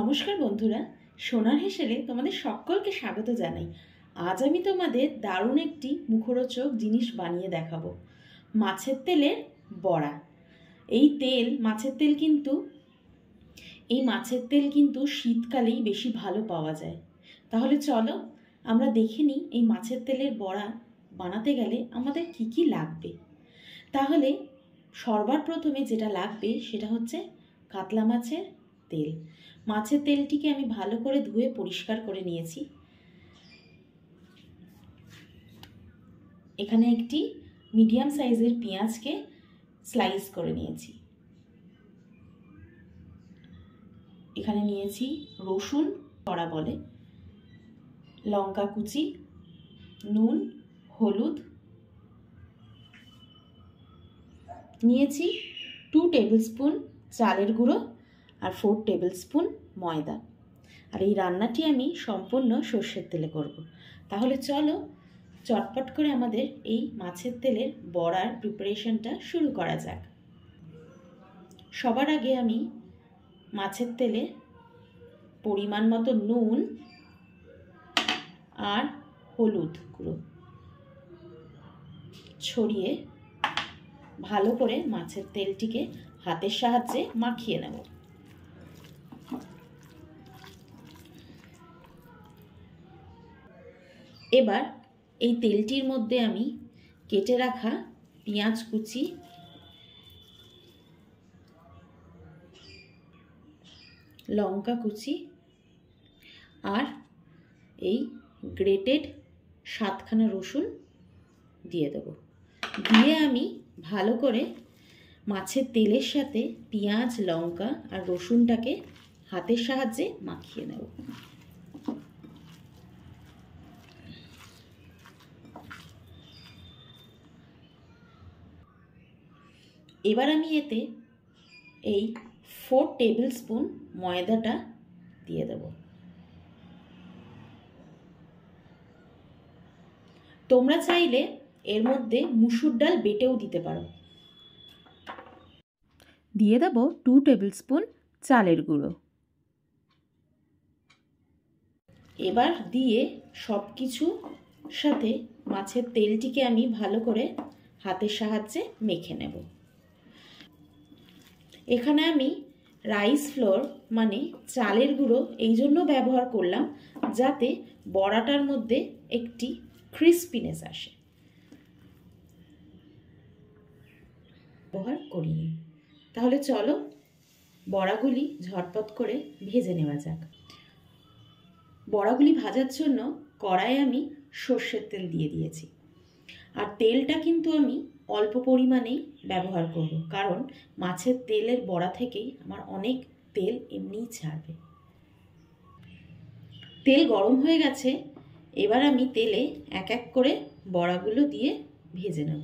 নমস্কার বন্ধুরা, সোনার হেসেলে তোমাদের সকলকে স্বাগত জানাই। আজ আমি তোমাদের দারুণ একটি মুখরোচক জিনিস বানিয়ে দেখাবো, মাছের তেলের বড়া। এই মাছের তেল কিন্তু শীতকালেই বেশি ভালো পাওয়া যায়। তাহলে চলো আমরা দেখে নিই এই মাছের তেলের বড়া বানাতে গেলে আমাদের কি কি লাগবে। তাহলে সবার প্রথমে যেটা লাগবে সেটা হচ্ছে কাতলা মাছের তেল। মাছের তেলটিকে আমি ভালো করে ধুয়ে পরিষ্কার করে নিয়েছি। এখানে একটি মিডিয়াম সাইজের পেঁয়াজকে স্লাইস করে নিয়েছি। এখানে নিয়েছি রসুন কড়া বলে, লঙ্কা কুচি, নুন, হলুদ, নিয়েছি 2 টেবিল স্পুন চালের গুঁড়ো আর 4 টেবিল স্পুন ময়দা। আর এই রান্নাটি আমি সম্পূর্ণ সর্ষের তেলে করব। তাহলে চলো চটপট করে আমাদের এই মাছের তেলের বড়ার প্রিপারেশনটা শুরু করা যাক। সবার আগে আমি মাছের তেলে পরিমাণ মতো নুন আর হলুদ গুঁড়ো ছড়িয়ে ভালো করে মাছের তেলটিকে হাতের সাহায্যে মাখিয়ে নেব। এবার এই তেলটির মধ্যে আমি কেটে রাখা পেঁয়াজ কুচি, লঙ্কা কুচি আর এই গ্রেটেড 7খানা রসুন দিয়ে দেব। দিয়ে আমি ভালো করে মাছের তেলের সাথে পেঁয়াজ, লঙ্কা আর রসুনটাকে হাতের সাহায্যে মাখিয়ে নেব। এবার আমি এতে এই 4 টেবিল স্পুন ময়দাটা দিয়ে দেব। তোমরা চাইলে এর মধ্যে মুসুর ডাল বেটেও দিতে পারো। দিয়ে দেব 2 টেবিল স্পুন চালের গুঁড়ো। এবার দিয়ে সব কিছু সাথে মাছের তেলটিকে আমি ভালো করে হাতের সাহায্যে মেখে নেব। এখানে আমি রাইস ফ্লোর মানে চালের গুঁড়ো এই জন্য ব্যবহার করলাম যাতে বড়াটার মধ্যে একটি ক্রিস্পিনেস আসে। ব্যবহার করিনি। তাহলে চলো বড়াগুলি ঝটপট করে ভেজে নেওয়া যাক। বড়াগুলি ভাজার জন্য কড়াইয়ে আমি সর্ষের তেল দিয়ে দিয়েছি। আর তেলটা কিন্তু আমি অল্প পরিমাণেই ব্যবহার করব, কারণ মাছের তেলের বড়া থেকেই আমার অনেক তেল এমনিই ছাড়বে। তেল গরম হয়ে গেছে। এবার আমি তেলে এক এক করে বড়াগুলো দিয়ে ভেজে নেব।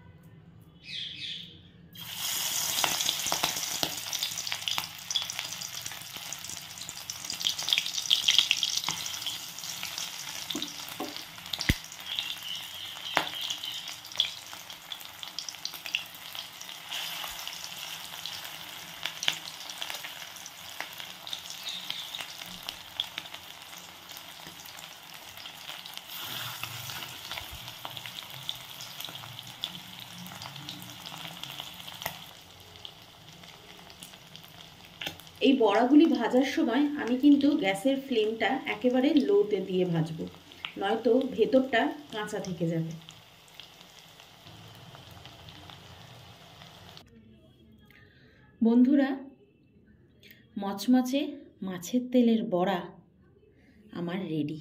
এই বড়াগুলি ভাজার সময় আমি কিন্তু গ্যাসের ফ্লেমটা একেবারে লোতে দিয়ে ভাজবো, নয়তো ভেতরটা কাঁচা থেকে যাবে। বন্ধুরা, মচমচে মাছের তেলের বড়া আমার রেডি।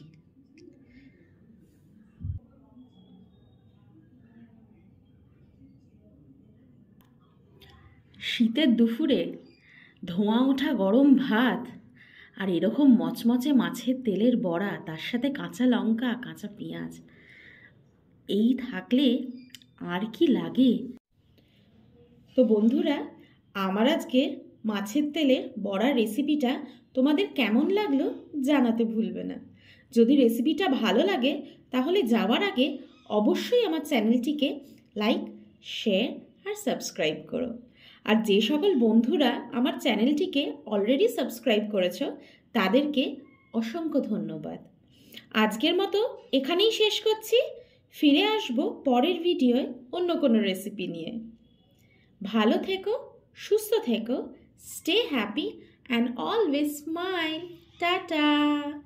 শীতের দুপুরে ধোঁয়া ওঠা গরম ভাত আর এরকম মচমচে মাছের তেলের বড়া, তার সাথে কাঁচা লঙ্কা, কাঁচা পেঁয়াজ, এই থাকলে আর কি লাগে। তো বন্ধুরা, আমার আজকে মাছের তেলের বড়ার রেসিপিটা তোমাদের কেমন লাগলো জানাতে ভুলবে না। যদি রেসিপিটা ভালো লাগে তাহলে যাওয়ার আগে অবশ্যই আমার চ্যানেলটিকে লাইক, শেয়ার আর সাবস্ক্রাইব করো। আর যে সকল বন্ধুরা আমার চ্যানেলটিকে অলরেডি সাবস্ক্রাইব করেছো তাদেরকে অসংখ্য ধন্যবাদ। আজকের মতো এখানেই শেষ করছি। ফিরে আসবো পরের ভিডিওয় অন্য কোনো রেসিপি নিয়ে। ভালো থেকো, সুস্থ থেকো, stay happy and always smile. Tata.